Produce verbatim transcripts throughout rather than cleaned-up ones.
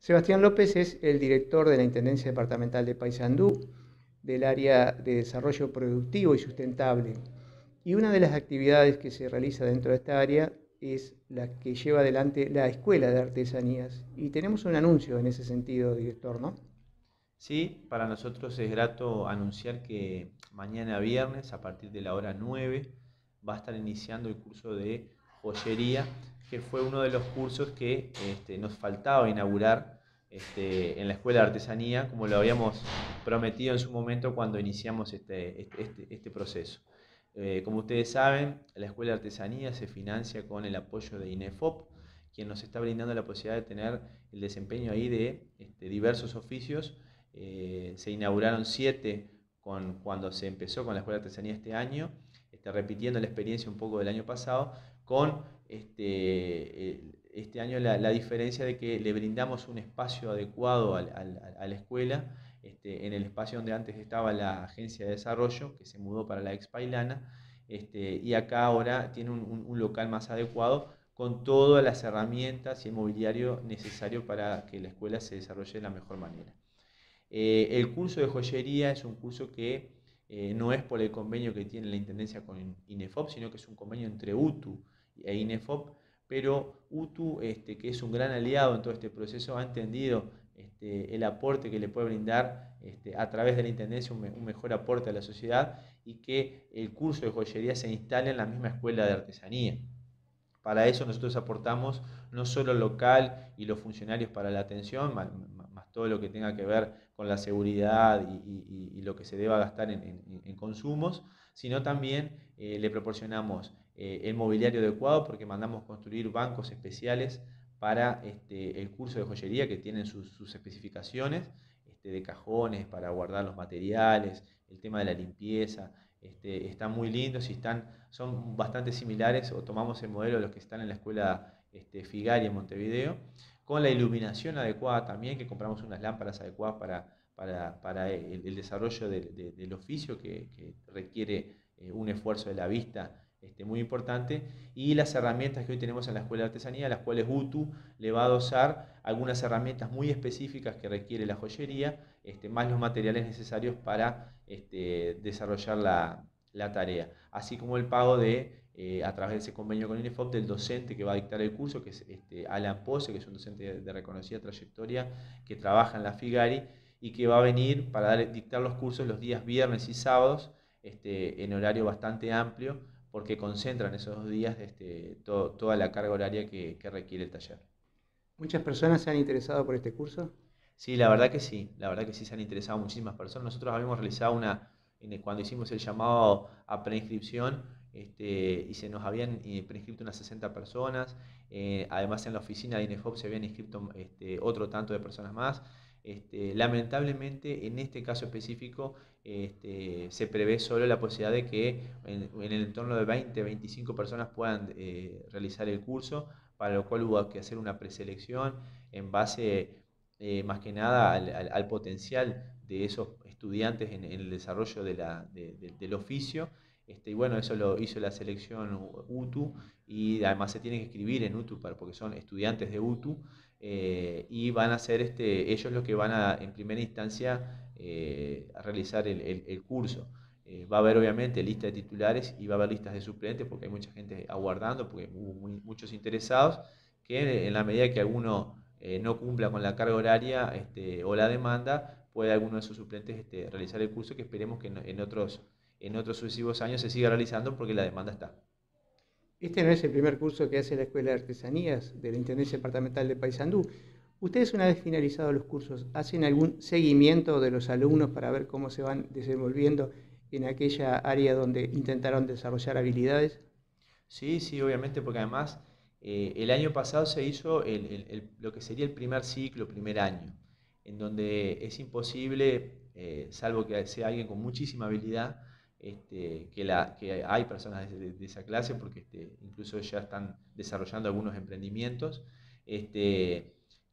Sebastián López es el director de la Intendencia Departamental de Paysandú, del área de desarrollo productivo y sustentable. Y una de las actividades que se realiza dentro de esta área es la que lleva adelante la Escuela de Artesanías. Y tenemos un anuncio en ese sentido, director, ¿no? Sí, para nosotros es grato anunciar que mañana viernes, a partir de la hora nueve, va a estar iniciando el curso de joyería, que fue uno de los cursos que este, nos faltaba inaugurar este, en la Escuela de Artesanía, como lo habíamos prometido en su momento cuando iniciamos este, este, este- este proceso. Eh, como ustedes saben, la Escuela de Artesanía se financia con el apoyo de INEFOP, quien nos está brindando la posibilidad de tener el desempeño ahí de este, diversos oficios. Eh, se inauguraron siete con, cuando se empezó con la Escuela de Artesanía este año, este, repitiendo la experiencia un poco del año pasado, con este, eh, este año la, la, diferencia de que le brindamos un espacio adecuado al, al, a la escuela, este, en el espacio donde antes estaba la agencia de desarrollo, que se mudó para la Expailana, este, y acá ahora tiene un, un, un local más adecuado, con todas las herramientas y el mobiliario necesario para que la escuela se desarrolle de la mejor manera. Eh, el curso de joyería es un curso que eh, no es por el convenio que tiene la Intendencia con INEFOP, sino que es un convenio entre UTU e INEFOP, pero UTU, este, que es un gran aliado en todo este proceso, ha entendido este, el aporte que le puede brindar este, a través de la Intendencia un, un mejor aporte a la sociedad y que el curso de joyería se instale en la misma escuela de artesanía. Para eso nosotros aportamos no solo el local y los funcionarios para la atención, más, más todo lo que tenga que ver con la seguridad y, y, y lo que se deba gastar en, en, en consumos, sino también eh, le proporcionamos eh, el mobiliario adecuado porque mandamos construir bancos especiales para este, el curso de joyería que tienen sus, sus especificaciones este, de cajones para guardar los materiales, el tema de la limpieza. Este, están muy lindos y están, son bastante similares, o tomamos el modelo de los que están en la escuela este, Figari en Montevideo, con la iluminación adecuada también, que compramos unas lámparas adecuadas para, para, para el, el, desarrollo de, de, del oficio que, que requiere eh, un esfuerzo de la vista este, muy importante, y las herramientas que hoy tenemos en la Escuela de Artesanía, las cuales UTU le va a dosar algunas herramientas muy específicas que requiere la joyería, este, más los materiales necesarios para este, desarrollar la, la, tarea, así como el pago de, eh, a través de ese convenio con INEFOP, del docente que va a dictar el curso, que es este, Alan Pose, que es un docente de, de reconocida trayectoria, que trabaja en la Figari y que va a venir para dar, dictar los cursos los días viernes y sábados, este, en horario bastante amplio, porque concentran esos dos días este, to, toda la carga horaria que, que requiere el taller. ¿Muchas personas se han interesado por este curso? Sí, la verdad que sí, la verdad que sí se han interesado muchísimas personas. Nosotros habíamos realizado una, cuando hicimos el llamado a preinscripción, este, y se nos habían eh, preinscrito unas sesenta personas. Eh, además, en la oficina de INEFOP se habían inscrito este, otro tanto de personas más. Este, lamentablemente, en este caso específico, este, se prevé solo la posibilidad de que en, en el entorno de veinte, veinticinco personas puedan eh, realizar el curso, para lo cual hubo que hacer una preselección en base eh, más que nada al, al, al, potencial de esos estudiantes en, en el desarrollo de la, de, de, del oficio. Este, y bueno, eso lo hizo la selección UTU, y además se tienen que escribir en UTU porque son estudiantes de UTU, eh, y van a ser este, ellos los que van a, en primera instancia, eh, a realizar el, el, el curso. Eh, va a haber obviamente lista de titulares y va a haber listas de suplentes porque hay mucha gente aguardando, porque hubo muy, muchos interesados que en la medida que alguno eh, no cumpla con la carga horaria este, o la demanda, puede alguno de sus suplentes este, realizar el curso, que esperemos que en, en, otros, en otros sucesivos años se siga realizando porque la demanda está. Este no es el primer curso que hace la Escuela de Artesanías de la Intendencia Departamental de Paysandú. ¿Ustedes, una vez finalizados los cursos, hacen algún seguimiento de los alumnos para ver cómo se van desenvolviendo en aquella área donde intentaron desarrollar habilidades? Sí, sí, obviamente, porque además eh, el año pasado se hizo el, el, el, lo que sería el primer ciclo, primer año, en donde es imposible, eh, salvo que sea alguien con muchísima habilidad, este, que, la, que hay personas de, de, de esa clase, porque este, incluso ya están desarrollando algunos emprendimientos, este,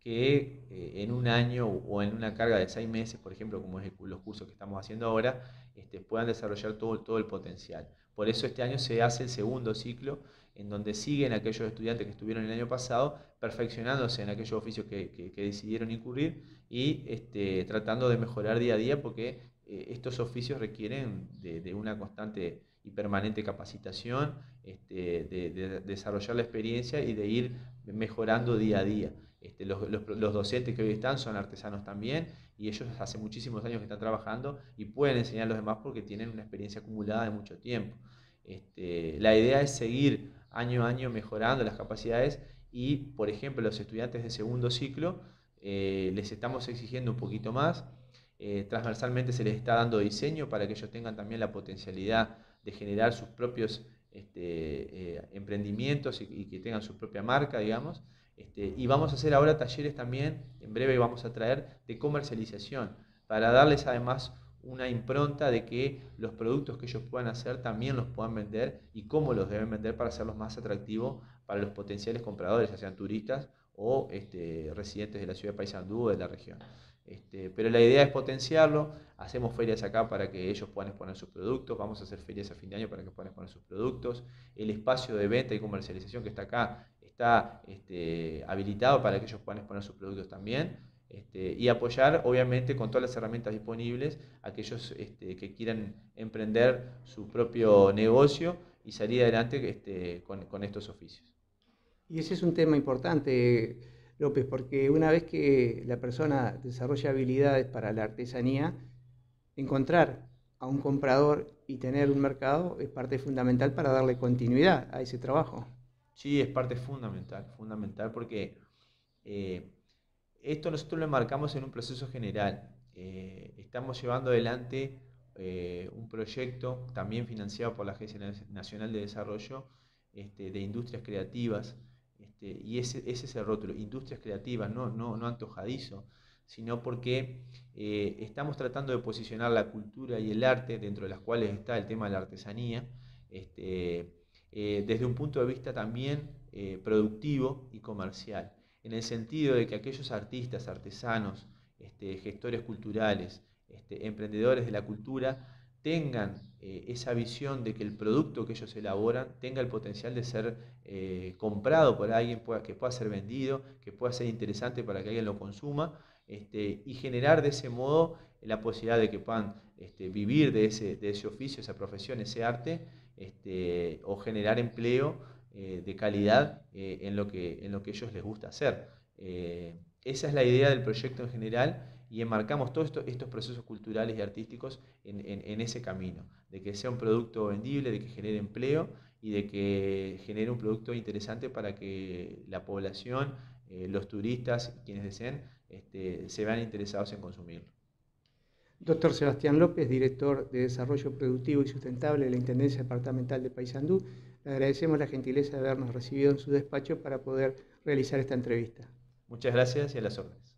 que eh, en un año o en una carga de seis meses, por ejemplo, como es el, los cursos que estamos haciendo ahora, este, puedan desarrollar todo, todo el potencial. Por eso este año se hace el segundo ciclo, en donde siguen aquellos estudiantes que estuvieron el año pasado perfeccionándose en aquellos oficios que, que, que decidieron incurrir y este, tratando de mejorar día a día, porque eh, estos oficios requieren de, de una constante y permanente capacitación, este, de, de desarrollar la experiencia y de ir mejorando día a día. Este, los, los, los docentes que hoy están son artesanos también, y ellos hace muchísimos años que están trabajando y pueden enseñar a los demás porque tienen una experiencia acumulada de mucho tiempo. Este, la idea es seguir año a año mejorando las capacidades y, por ejemplo, los estudiantes de segundo ciclo eh, les estamos exigiendo un poquito más. Eh, transversalmente se les está dando diseño para que ellos tengan también la potencialidad de generar sus propios este, eh, emprendimientos y, y que tengan su propia marca, digamos. Este, y vamos a hacer ahora talleres también, en breve vamos a traer, de comercialización, para darles además una impronta de que los productos que ellos puedan hacer también los puedan vender y cómo los deben vender para hacerlos más atractivos para los potenciales compradores, ya sean turistas o este, residentes de la ciudad de Paysandú o de la región. Este, pero la idea es potenciarlo, hacemos ferias acá para que ellos puedan exponer sus productos, vamos a hacer ferias a fin de año para que puedan exponer sus productos, el espacio de venta y comercialización que está acá está este, habilitado para que ellos puedan exponer sus productos también, este, y apoyar obviamente con todas las herramientas disponibles a aquellos este, que quieran emprender su propio negocio y salir adelante este, con, con estos oficios. Y ese es un tema importante, López, porque una vez que la persona desarrolla habilidades para la artesanía, encontrar a un comprador y tener un mercado es parte fundamental para darle continuidad a ese trabajo. Sí, es parte fundamental, fundamental porque eh, esto nosotros lo enmarcamos en un proceso general. Eh, estamos llevando adelante eh, un proyecto también financiado por la Agencia Nacional de Desarrollo este, de Industrias Creativas, este, y ese, ese es el rótulo, industrias creativas, no, no, no antojadizo, sino porque eh, estamos tratando de posicionar la cultura y el arte, dentro de las cuales está el tema de la artesanía, este, eh, desde un punto de vista también eh, productivo y comercial, en el sentido de que aquellos artistas, artesanos, este, gestores culturales, este, emprendedores de la cultura, tengan eh, esa visión de que el producto que ellos elaboran tenga el potencial de ser eh, comprado por alguien, pueda, que pueda ser vendido, que pueda ser interesante para que alguien lo consuma, este, y generar de ese modo la posibilidad de que puedan este, vivir de ese, de ese oficio, esa profesión, ese arte, este, o generar empleo eh, de calidad eh, en, lo que, en lo que ellos les gusta hacer. Eh, esa es la idea del proyecto en general, y enmarcamos todos esto, estos procesos culturales y artísticos en, en, en ese camino, de que sea un producto vendible, de que genere empleo y de que genere un producto interesante para que la población, eh, los turistas, quienes deseen, este, se vean interesados en consumirlo. Doctor Sebastián López, director de Desarrollo Productivo y Sustentable de la Intendencia Departamental de Paysandú, le agradecemos la gentileza de habernos recibido en su despacho para poder realizar esta entrevista. Muchas gracias y a las órdenes.